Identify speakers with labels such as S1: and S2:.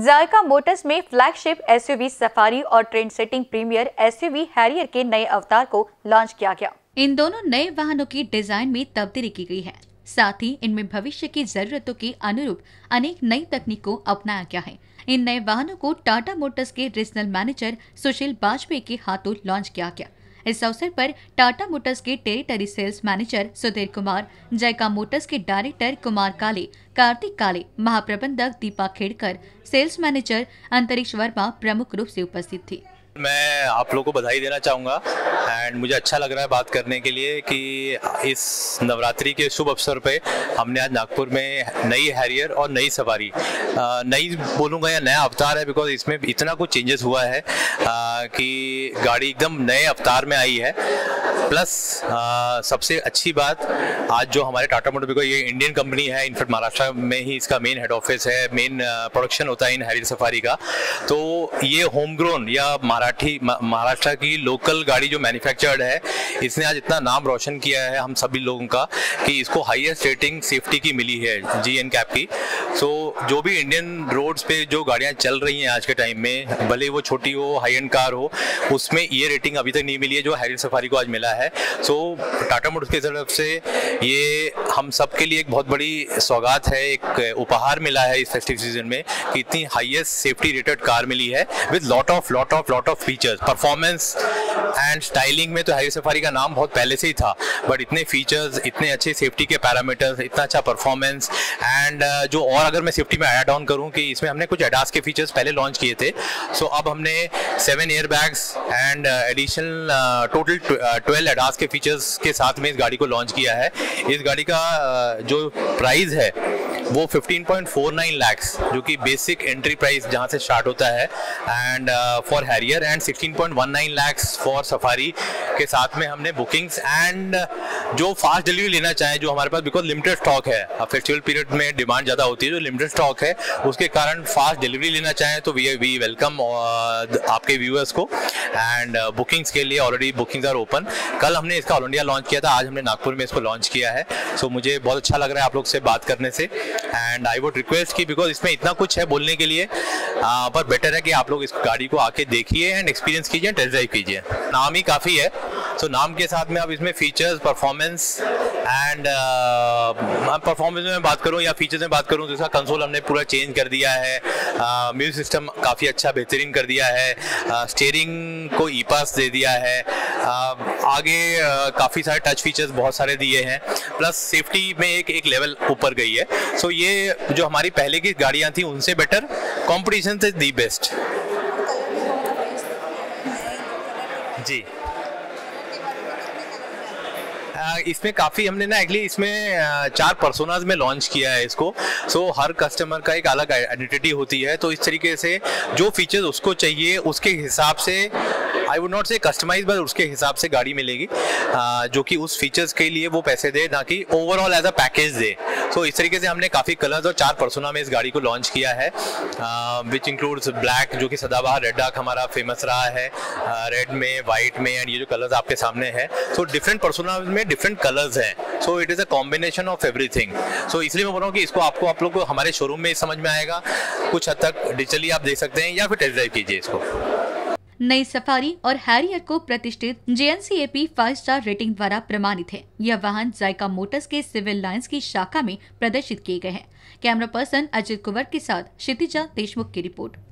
S1: जायका motors में flagship SUV Safari और trend setting premier SUV Harrier के नए अवतार को लॉन्च किया गया।
S2: इन दोनों नए वाहनों की डिजाइन में तब्दीली की गई है। साथ ही इनमें भविष्य की जरूरतों के अनुरूप अनेक नई तकनीक को अपनाया गया है। इन नए वाहनों को टाटा मोटर्स के रीजनल मैनेजर सुशील बाजपेयी के हाथों लॉन्च किया गया। इस अवसर पर टाटा मोटर्स के territory sales manager Sudhir Kumar, Zaika motors के डायरेक्टर कुमार काले, कार्तिक काले, महाप्रबंधक दीपा खेड़कर, सेल्स मैनेजर अंतरिक्ष वर्मा प्रमुख रूप से उपस्थित थी।
S3: मैं आप लोगों को बधाई देना चाहूँगा एंड मुझे अच्छा लग रहा है बात करने के लिए कि इस नवरात्रि के शुभ अवसर पे हमने आज नागपुर में नई हैरियर और नई सवारी, नई बोलूँगा या नया अवतार है बिकॉज इसमें इतना कुछ चेंजेस हुआ है कि गाड़ी एकदम नए अवतार में आई है। प्लस सबसे अच्छी बात, आज जो हमारे टाटा मोटर, बिकॉज ये इंडियन कंपनी है, इनफैक्ट महाराष्ट्र में ही इसका मेन हेड ऑफिस है, मेन प्रोडक्शन होता है इन हैरियर सफारी का। तो ये होम ग्रोन या महाराष्ट्र की लोकल गाड़ी जो मैन्युफैक्चर्ड है, इसने आज इतना नाम रोशन किया है हम सभी लोगों का कि इसको हाईएस्ट रेटिंग सेफ्टी की मिली है GN कैप की। सो जो भी इंडियन रोड्स पे जो गाड़ियां चल रही हैं आज के टाइम में, भले वो छोटी हो, हाई एंड कार हो, उसमें ये रेटिंग अभी तक नहीं मिली है जो हैरियर सफारी को आज मिला है। सो टाटा मोटर्स की तरफ से ये हम सब के लिए एक बहुत बड़ी सौगात है, एक उपहार मिला है इस फेस्टिव सीजन में कि इतनी हाईएस्ट सेफ्टी रेटेड कार मिली है with lot of features. Performance and styling में तो हैरियर सफारी का नाम बहुत पहले से ही था, बट इतने फीचर्स, इतने अच्छे सेफ्टी के पैरामीटर्स, इतना अच्छा परफॉर्मेंस एंड जो, और अगर मैं सेफ्टी में ऐड ऑन करूं कि इसमें हमने कुछ एडास के फीचर्स पहले लॉन्च किए थे। सो अब हमने 7 air bags and additional total 12 ADAS के फीचर्स के साथ में इस गाड़ी को लॉन्च किया है। इस गाड़ी का जो प्राइस है वो 15.49 लाख्स, जो कि बेसिक एंट्री प्राइस जहां से स्टार्ट होता है and for Harrier, and 16.19 lakhs for Safari के साथ में हमने बुकिंग्स एंड जो फास्ट डिलीवरी लेना चाहें, जो हमारे पास बिकॉज लिमिटेड स्टॉक है, अब फेस्टिवल पीरियड में डिमांड ज़्यादा होती है, जो लिमिटेड स्टॉक है उसके कारण फास्ट डिलीवरी लेना चाहें तो वी वेलकम आपके व्यूअर्स को एंड बुकिंग्स के लिए ऑलरेडी बुकिंग्स आर ओपन। कल हमने इसका ऑल इंडिया लॉन्च किया था, आज हमने नागपुर में इसको लॉन्च किया है। सो मुझे बहुत अच्छा लग रहा है आप लोग से बात करने से एंड आई वुड रिक्वेस्ट कि बिकॉज इसमें इतना कुछ है बोलने के लिए, पर बेटर है कि आप लोग इस गाड़ी को आके देखिए एंड एक्सपीरियंस कीजिए, टेस्ट ड्राइव कीजिए। नाम ही काफ़ी है, सो नाम के साथ में अब इसमें फीचर्स, परफॉर्मेंस एंड परफॉर्मेंस में बात करूं या फीचर्स में बात करूं तो इसका कंसोल हमने पूरा चेंज कर दिया है, म्यूजिक सिस्टम काफ़ी अच्छा बेहतरीन कर दिया है, स्टीयरिंग को ई-पास दे दिया है, आगे काफ़ी सारे टच फीचर्स बहुत सारे दिए हैं, प्लस सेफ्टी में एक लेवल ऊपर गई है। सो ये जो हमारी पहले की गाड़ियाँ थी उनसे बेटर, कॉम्पिटिशन से दी बेस्ट। जी, इसमें काफ़ी हमने ना एक्चुअली इसमें 4 पर्सोनाज में लॉन्च किया है इसको। सो हर कस्टमर का एक अलग आइडेंटिटी होती है, तो इस तरीके से जो फीचर्स उसको चाहिए उसके हिसाब से, I would not say customize, but उसके हिसाब से गाड़ी मिलेगी जो कि उस फीचर्स के लिए वो पैसे दे, ना कि ओवरऑल एज अ पैकेज दे। सो इस तरीके से हमने काफ़ी कलर्स और 4 पर्सोना में इस गाड़ी को लॉन्च किया है, विच इंक्लूड्स ब्लैक, जो कि सदाबहार रेड डार्क हमारा फेमस रहा है, रेड में, वाइट में, एंड ये जो कलर्स आपके सामने हैं। सो डिफरेंट पर्सोना में डिफरेंट कलर्स हैं, so it is a combination of everything. So इसलिए मैं बोल रहा हूँ कि इसको आप लोग को हमारे शोरूम में समझ में आएगा, कुछ हद तक डिजिटली आप देख सकते हैं या फिर टेस्ट ड्राइव कीजिए इसको।
S2: नई सफारी और हैरियर को प्रतिष्ठित JNCAP 5 स्टार रेटिंग द्वारा प्रमाणित है। यह वाहन जायका मोटर्स के सिविल लाइंस की शाखा में प्रदर्शित किए गए हैं। कैमरा पर्सन अजित कुंवर के साथ क्षितिजा देशमुख की रिपोर्ट।